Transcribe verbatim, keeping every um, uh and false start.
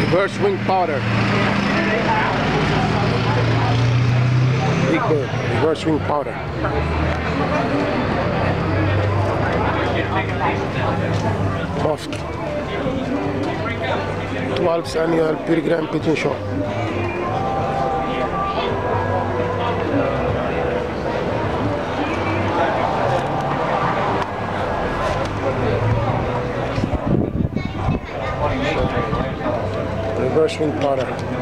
Reverse wing powder. Big bird, reverse wing powder. Muffed. twelfth annual Purgrain Pigeon Show. Reverse wing powder.